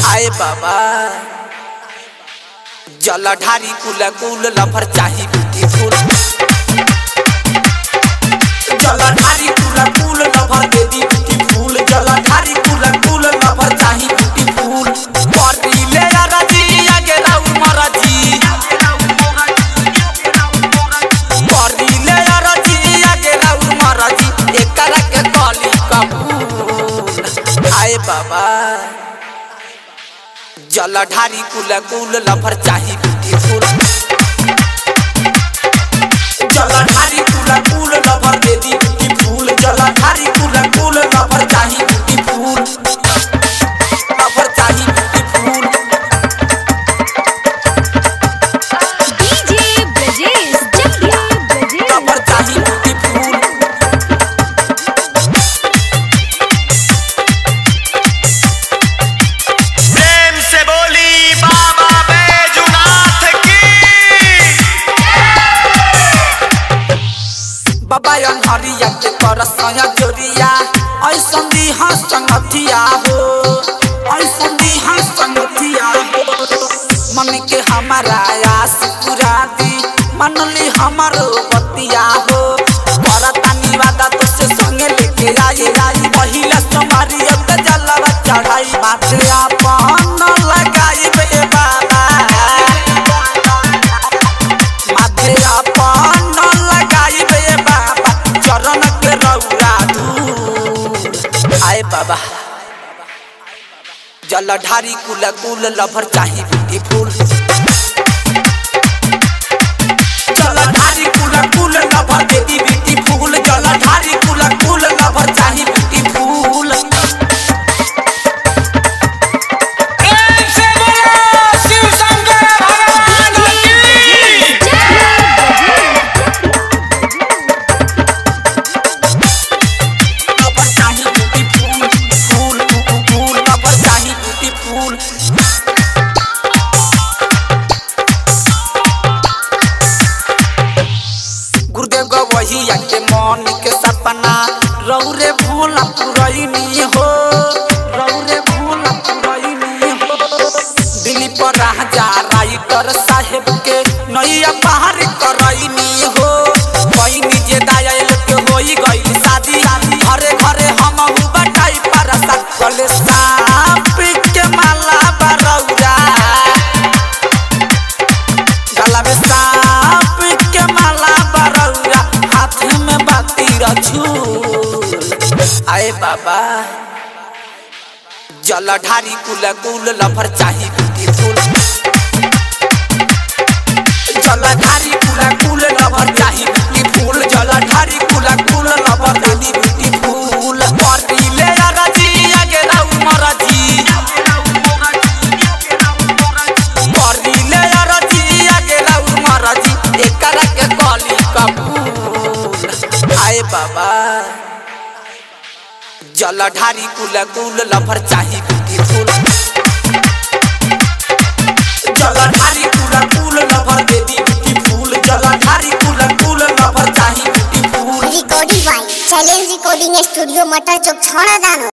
आए बाबा जलधारी कुल कुल लफर चाही ब्यूटीफुल जलधारी कुल कुल लफर दे दी ब्यूटीफुल जलधारी कुल कुल लफर चाही ब्यूटीफुल परी ले राजी आगे राउ मराजी परी ले राजी आगे राउ मराजी एकरा के कली कबूल आए बाबा जलधारी कुल कुल लफर चाही ब्यूटीफुल जलधारी कुल कुल लफर दे दी ब्यूटीफुल जलधारी कुल कुल लफर चाही ब्यूटीफुल लफर चाही ब्यूटीफुल डीजे ब्रजेश जटिया लफर चाही ब्यूटीफुल प्रेम से बोली बाबा बैजूनाथ की। बाबा हरिया के करसया जोरिया ऐसन दी संगतिया हो ऐसन दी संगतिया हो मन के हमारा आस पूरा दी मनली हमारो बतिया हो परतानी वादा तो से संगे लेके आई आई पहिला तुम्हारी अब जलवा चढ़ाई माथे अपन लगाई बे बाबा माथे अपन लगाई बे बाबा चरण के रौरा धूल आए बाबा जलधारी कुल कुल लफर चाही ब्यूटीफुल जलधारी कुल कुल लफर दे दी ब्यूटीफुल जलधारी कुल कुल लफर चाही ब्यूटीफुल प्रेम से बोलो शिव शंकर भगवान की। लफर चाही ब्यूटीफुल फूल फूल लफर चाही ब्यूटीफुल गुरुदेव गवहिया के मन के सपना रौरे भोला पुरैनी हो रौरे भोला पुरैनी हो दिल्ली पर राजा राइटर साहेब के नैया पार करैनी हो बहिनी जे दायल के होई गइल शादी घरे घरे हम बटाई परसा कले सांप के माला बरौरा गला में सांप के माला बरौरा हाथ में बाती रछूल आए बाबा जलधारी कुल कुल लफर चाही ब्यूटीफुल जलधारी कुल कुल लफर चाही ब्यूटीफुल जलधारी कुल कुल लफर चाही ब्यूटीफुल परी ले राजी आगे राउ मराजी परी ले राजी आगे राउ मराजी एकरा के कली कबूल आए बाबा जलधारी कुल कुल लफर चाही ब्यूटीफुल जलधारी कुल कुल लफर दे दी ब्यूटीफुल जलधारी कुल कुल लफर चाही beautiful recording by challenge recording studio मटर चौक छौड़ा दानो।